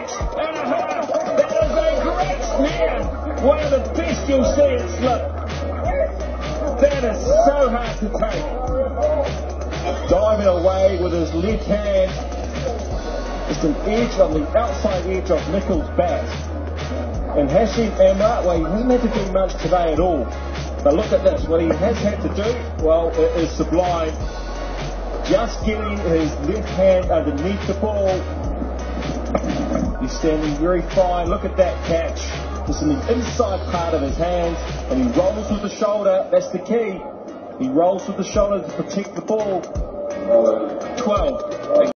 and a header. That is a great snare. One of the best you'll see it slip. That is so hard to take. Diving away with his left hand. Just an edge on the outside edge of Nichol's bat. And Hashim Amla, well, he hasn't had to do much today at all. But look at this, what he has had to do, well, it is sublime. Just getting his left hand underneath the ball. He's standing very fine. Look at that catch. Just in the inside part of his hands. And he rolls with the shoulder. That's the key. He rolls with the shoulder to protect the ball. 12.